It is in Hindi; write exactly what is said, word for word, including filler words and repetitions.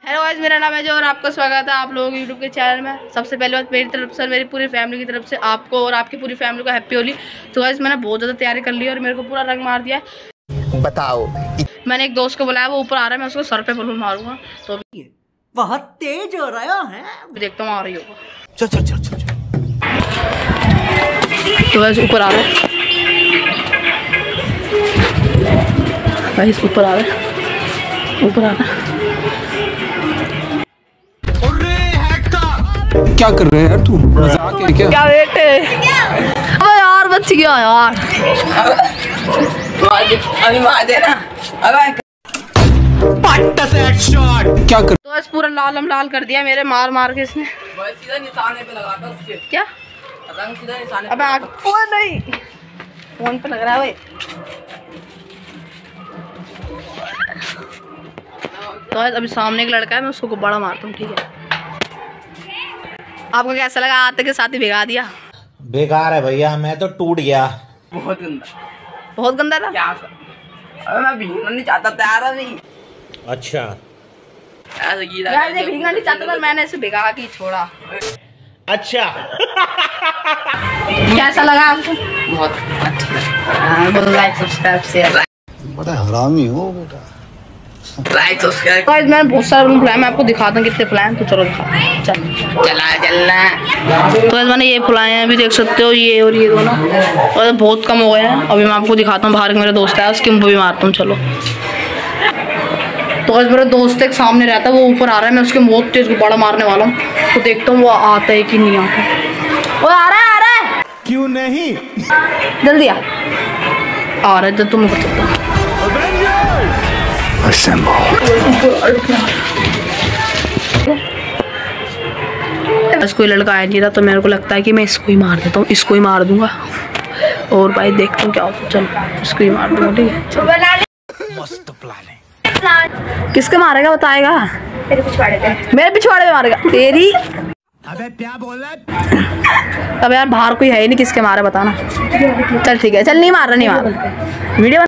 हेलो गाइस, मेरा नाम है जो और आपका स्वागत है आप लोगों के यूट्यूब के चैनल में। सबसे पहले बात मेरी तरफ से, मेरी पूरी फैमिली की तरफ से आपको और आपकी पूरी फैमिली को हैप्पी होली। तो गाइस मैंने बहुत ज़्यादा तैयारी कर ली है और मेरे को पूरा रंग मार दिया है। बताओ, मैंने एक दोस्त को बुलाया, वो ऊपर आ रहा है, मैं उसको सर पे बलून मारूंगा। तो बहुत तेज हो रहा है, देखता हूँ आ रही होगा। चल चल चल चल। तो गाइस ऊपर आ रहा है, गाइस ऊपर आ रहा है, ऊपर आ रहा है। क्या कर रहे हैं यार, तू मजाक है क्या? क्या बेटे, अबे यार बच गया यार। अभी मार देना। अबे क्या कर? तो बस पूरा लाल हम लाल कर दिया मेरे मार मार के इसने। सीधा निशाने पे लगाता उसके। क्या रंग सीधा निशाने अबे आग ओ नहीं, फोन पे लग रहा है भाई। तो अभी सामने एक लड़का है, मैं उसको गुब्बारा मारता हूँ, ठीक है? आपको कैसा लगा? आते के साथ ही भिगा दिया। बेकार है भैया, मैं तो टूट गया। बहुत गंदा, बहुत गंदा था। क्या कर? अबे मैं भीगना नहीं चाहता था यार अभी। अच्छा ऐसे गीला यार ये भीगना नहीं चाहता था, मैंने इसे भिगा के छोड़ा। अच्छा कैसा लगा आपको? बहुत अच्छा। Like subscribe share. बड़ा हरामी हो बेटा। Like subscribe. तो मैंने बहुत सारे रूम फुलाए, मैं आपको दिखाता हूँ कितने फुलाए हैं। तो चलो दिखा, चल चला चलना। तो मैंने ये फुलाए हैं, अभी देख सकते हो, ये और ये दोनों, और बहुत कम हो गए हैं। अभी मैं आपको दिखाता हूँ, बाहर मेरा दोस्त है, उसके मुँह भी मारता हूँ। चलो तो आज मेरा दोस्त एक सामने रहता है, वो ऊपर आ रहा है, मैं उसके बहुत तेज गुब्बारा मारने वाला हूँ। तो देखता हूँ वो आता है कि नहीं आता। वो आ रहा है, आ रहा है, क्यों नहीं? जल्दी आ आ रहा है जब तुम कर सकता। बस कोई लड़का आया नहीं रहा, तो मेरे को लगता है कि मैं इसको ही मार देता हूँ, इसको ही मार दूंगा। और भाई देखता हूँ क्या होता है। चलो इसको ही मार दूंगा, ठीक है? मस्त प्लान है। किसके मारेगा बताएगा? तेरे पिछवाड़े पे। मेरे पिछवाड़े पे मारेगा तेरी? अबे क्या बोल रहा है? अब यार बाहर कोई है ही नहीं, किसके मारे बताना। चल ठीक है, चल नहीं मार रहा, नहीं मार रहा। वीडियो